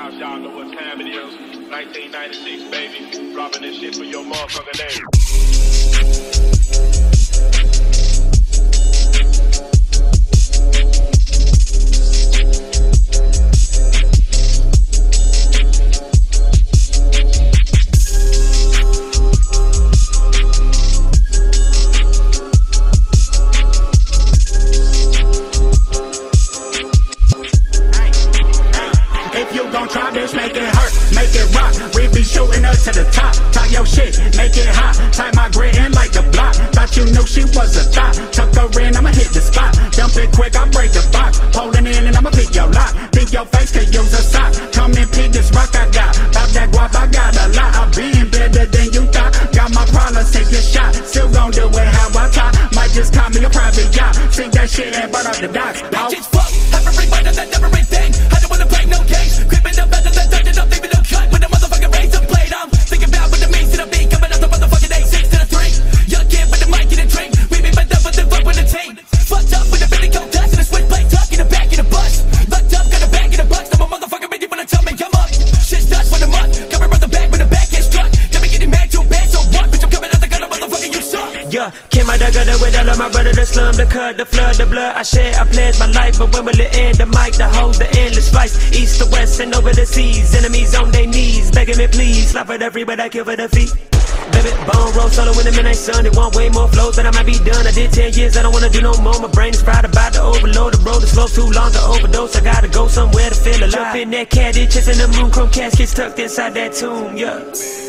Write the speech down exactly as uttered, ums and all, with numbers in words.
house, y'all know what time it is. nineteen ninety-six, baby. Dropping this shit for your motherfucking name. To the top, talk your shit, make it hot. Type my grid in like the block. Thought you knew she was a thot. Tuck her in, I'ma hit the spot. Dump it quick, I break the box. Holding in and I'ma pick your lock. Think your face could use a sock. Come and pick this rock I got. Pop that guap, I got a lot. I been better than you thought. Got my problems, take a shot. Still gon' do it how I talk. Might just call me a private yacht. Sink that shit and burn up the docks. Bitches fuck, have everybody that never everything. I don't wanna play no games. Creeping up better than dungeon up, leaving no cut with a motherfucking razor blade. I'm thinking about what the means to the beat, coming out the motherfucking A six to the three. Young kid with the mic and the drink. We be better with the fuck with the team. Fucked up with the billy coat dust and the switchblade tuck in the back of the bus. Locked up, got a bag in the bus. I'm a motherfucking ready when I tell me I'm up. Shit's dust for the month. Coming from the back with the back get struck. Got me getting mad too bad, so what? Bitch, I'm coming out the gutter, motherfucking you suck. Yeah, came out the gutter with all of my brother, the slum, the cut, the flood, the blood I shed, I pledged my life, but when will it end? The mic, the hose, the endless flights, east to west and over the seas. Enemies on their knees, begging me please. Slap it everywhere, I kill for the feet. Baby, bone roll solo in the midnight sun. They want way more flows, but I might be done. I did ten years, I don't wanna do no more. My brain is fried about to overload. The road is slow, too long to overdose. I gotta go somewhere to feel alive. Jump in that caddy, chasing the moon, chrome caskets tucked inside that tomb, yeah.